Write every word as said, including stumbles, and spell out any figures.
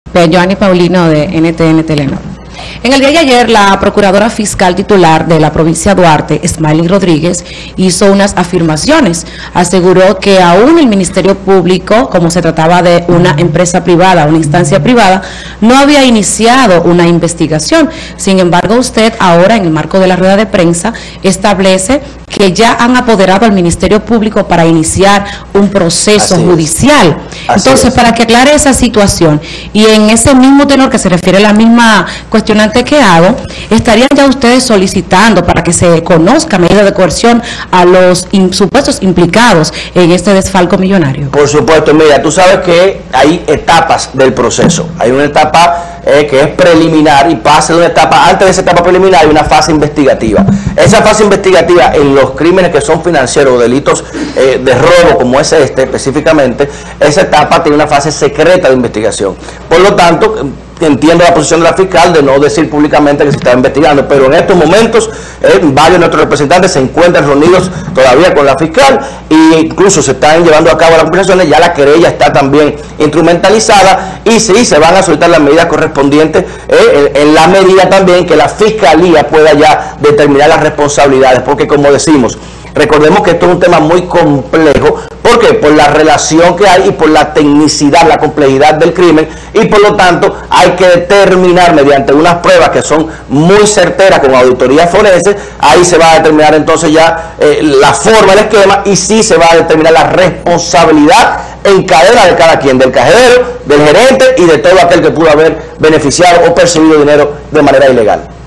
Joanny Paulino de N T N Telenor. En el día de ayer, la procuradora fiscal titular de la provincia de Duarte, Smiley Rodríguez, hizo unas afirmaciones. Aseguró que aún el Ministerio Público, como se trataba de una empresa privada, una instancia privada, no había iniciado una investigación. Sin embargo, usted ahora, en el marco de la rueda de prensa, establece que ya han apoderado al Ministerio Público para iniciar un proceso Así judicial. Es. Entonces, es. para que aclare esa situación, y en ese mismo tenor que se refiere a la misma cuestionante que hago, estarían ya ustedes solicitando para que se conozca medida de coerción a los in, supuestos implicados en este desfalco millonario. Por supuesto, mira, tú sabes que hay etapas del proceso. Hay una etapa eh, que es preliminar y pasa de una etapa, antes de esa etapa preliminar hay una fase investigativa. Esa fase investigativa en los crímenes que son financieros o delitos eh, de robo, como es este específicamente, esa etapa tiene una fase secreta de investigación. Por lo tanto, entiendo la posición de la fiscal de no decir públicamente que se está investigando, pero en estos momentos eh, varios de nuestros representantes se encuentran reunidos todavía con la fiscal e incluso se están llevando a cabo las conversaciones, ya la querella está también instrumentalizada y sí, se van a soltar las medidas correspondientes eh, en, en la medida también que la fiscalía pueda ya determinar las responsabilidades, porque como decimos, recordemos que esto es un tema muy complejo. ¿Por qué? Por la relación que hay y por la tecnicidad, la complejidad del crimen, y por lo tanto hay que determinar mediante unas pruebas que son muy certeras con auditoría forense. Ahí se va a determinar entonces ya eh, la forma, el esquema, y sí se va a determinar la responsabilidad en cadena de cada quien, del cajero, del gerente y de todo aquel que pudo haber beneficiado o percibido dinero de manera ilegal.